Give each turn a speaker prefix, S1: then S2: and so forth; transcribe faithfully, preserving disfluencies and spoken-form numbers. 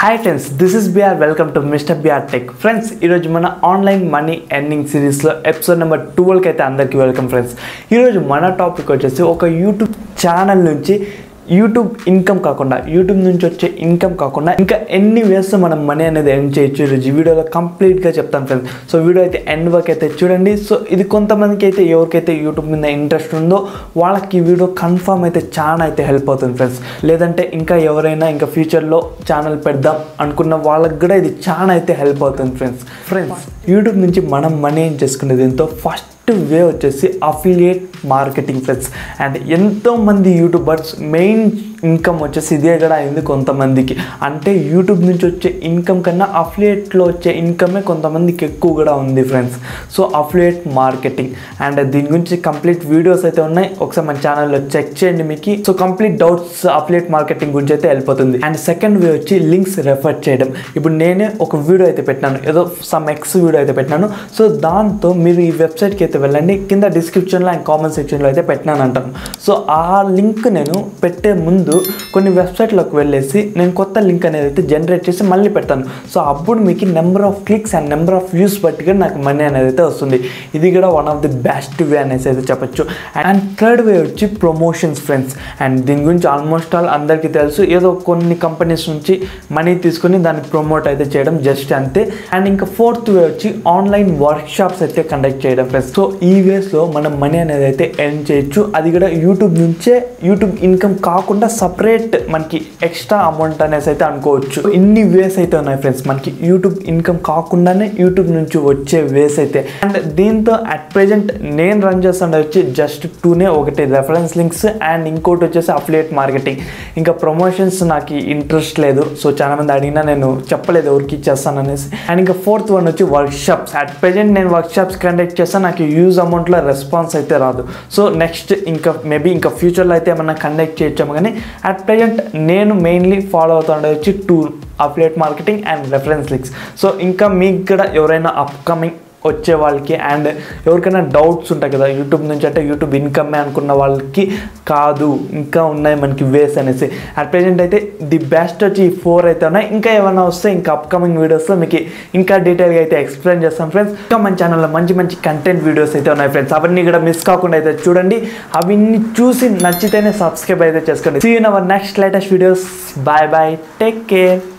S1: Hi friends, this is B R. Welcome to Mister B R Tech. Friends, ఈ రోజు మన online money earning series లో episode number twelve కి అయితే అందరికీ వెల్కమ్ ఫ్రెండ్స్. ఈ రోజు మన టాపిక్ వచ్చేసి ఒక యూట్యూబ్ ఛానల్ నుంచి యూట్యూబ్ ఇన్కమ్ కాకుండా యూట్యూబ్ నుంచి వచ్చే ఇన్కమ్ కాకుండా ఇంకా ఎన్ని వేస్ మనం మనీ అనేది ఎర్న్ చేయొచ్చు ఈరోజు ఈ వీడియోలో కంప్లీట్గా చెప్తాను ఫ్రెండ్స్. సో వీడియో అయితే ఎండ్ వరకు అయితే చూడండి. సో ఇది కొంతమందికి అయితే ఎవరికైతే యూట్యూబ్ మీద ఇంట్రెస్ట్ ఉందో వాళ్ళకి ఈ వీడియో కన్ఫర్మ్ అయితే చాలా అయితే హెల్ప్ అవుతుంది ఫ్రెండ్స్. లేదంటే ఇంకా ఎవరైనా ఇంకా ఫ్యూచర్లో ఛానల్ పెడదాం అనుకున్న వాళ్ళకి కూడా ఇది చాలా అయితే హెల్ప్ అవుతుంది ఫ్రెండ్స్. ఫ్రెండ్స్ యూట్యూబ్ నుంచి మనం మనీ ఏం చేసుకునేది ఎంతో ఫస్ట్ వే వచ్చేసి అఫిలియేట్ మార్కెటింగ్ ఫ్రెండ్స్. అండ్ ఎంతోమంది యూట్యూబర్స్ మెయిన్ ఇన్కమ్ వచ్చేసి ఇదే కూడా అయింది కొంతమందికి. అంటే యూట్యూబ్ నుంచి వచ్చే ఇన్కమ్ కన్నా అఫిలియేట్లో వచ్చే ఇన్కమే కొంతమందికి ఎక్కువ కూడా ఉంది friends. So affiliate marketing and దీని గురించి కంప్లీట్ వీడియోస్ అయితే ఉన్నాయి, ఒకసారి మన ఛానల్లో చెక్ చేయండి మీకు. So complete doubts affiliate marketing గురించి అయితే వెళ్ళిపోతుంది. అండ్ సెకండ్ వే వచ్చి లింక్స్ రెఫర్ చేయడం. ఇప్పుడు నేనే ఒక వీడియో అయితే పెట్టినాను, ఏదో సమ్ ఎక్స్ వీడియో అయితే పెట్టినాను. సో దాంతో మీరు ఈ వెబ్సైట్కి అయితే వెళ్ళండి, కింద డిస్క్రిప్షన్లో అండ్ కామెంట్ సెక్షన్లో అయితే పెట్టినాను అంటాను. సో ఆ లింక్ నేను పెట్టే ముందు కొన్ని వెబ్సైట్లోకి వెళ్ళేసి నేను కొత్త లింక్ అనేది అయితే జనరేట్ చేసి మళ్ళీ పెడతాను. సో అప్పుడు మీకు number of clicks and number of views బట్టి నాకు మనీ అనేది అయితే వస్తుంది. ఇది కూడా one of the best way అనేసి అయితే చెప్పచ్చు. అండ్ థర్డ్ వే వచ్చి ప్రమోషన్స్ ఫ్రెండ్స్. అండ్ దీని గురించి ఆల్మోస్ట్ ఆల్ అందరికీ తెలుసు, ఏదో కొన్ని కంపెనీస్ నుంచి మనీ తీసుకొని దాన్ని ప్రమోట్ అయితే చేయడం జస్ట్ అంతే. అండ్ ఇంకా ఫోర్త్ వే వచ్చి ఆన్లైన్ వర్క్ షాప్స్ అయితే కండక్ట్ చేయడం ఫ్రెండ్స్. సో ఈ వేస్లో మనం మనీ అనేది అయితే ఎర్న్ చేయొచ్చు. అది కూడా యూట్యూబ్ నుంచే, యూట్యూబ్ ఇన్కమ్ కాకుండా సపరేట్ మనకి ఎక్స్ట్రా అమౌంట్ అనేసి అయితే అనుకోవచ్చు. ఇన్ని వేస్ అయితే ఉన్నాయి ఫ్రెండ్స్ మనకి యూట్యూబ్ ఇన్కమ్ కాకుండానే యూట్యూబ్ నుంచి వచ్చే వేస్ అయితే. అండ్ దీంతో అట్ ప్రెజెంట్ నేను రన్ చేస్తుండే వచ్చి జస్ట్ టూనే, ఒకటి రెఫరెన్స్ లింక్స్ అండ్ ఇంకోటి వచ్చేసి అఫిలియేట్ మార్కెటింగ్. ఇంకా ప్రమోషన్స్ నాకు ఇంట్రెస్ట్ లేదు, సో చాలా మంది అడిగినా నేను చెప్పలేదు ఎవరికి ఇచ్చేస్తాను అనేసి. అండ్ ఇంకా ఫోర్త్ వన్ వచ్చి వర్క్ షాప్స్. అట్ ప్రెజెంట్ నేను వర్క్ షాప్స్ కండక్ట్ చేస్తాను, నాకు యూజ్ అమౌంట్లో రెస్పాన్స్ అయితే రాదు. సో నెక్స్ట్ ఇంకా మేబీ ఇంకా ఫ్యూచర్లో అయితే ఏమన్నా కండక్ట్ చేయొచ్చాము. కానీ అట్ ప్రజెంట్ నేను మెయిన్లీ ఫాలో అవుతుండే వచ్చి to affiliate marketing and reference links. So ఇంకా మీకు కూడా ఎవరైనా అప్కమింగ్ వచ్చే వాళ్ళకి అండ్ ఎవరికైనా డౌట్స్ ఉంటాయి కదా యూట్యూబ్ నుంచి అంటే యూట్యూబ్ ఇన్కమే అనుకున్న వాళ్ళకి కాదు ఇంకా ఉన్నాయి మనకి వేస్ అనేసి. అట్ ప్రెజెంట్ అయితే ది బెస్ట్ వచ్చి ఈ ఫోర్ అయితే ఉన్నాయి. ఇంకా ఏమైనా వస్తే ఇంకా అప్కమింగ్ వీడియోస్లో మీకు ఇంకా డీటెయిల్గా అయితే ఎక్స్ప్లెయిన్ చేస్తాం ఫ్రెండ్స్. ఇంకా మన ఛానల్లో మంచి మంచి కంటెంట్ వీడియోస్ అయితే ఉన్నాయి ఫ్రెండ్స్, అవన్నీ కూడా మిస్ కాకుండా అయితే చూడండి. అవన్నీ చూసి నచ్చితేనే సబ్స్క్రైబ్ అయితే చేసుకోండి. See you in our next latest videos. Bye bye, take care.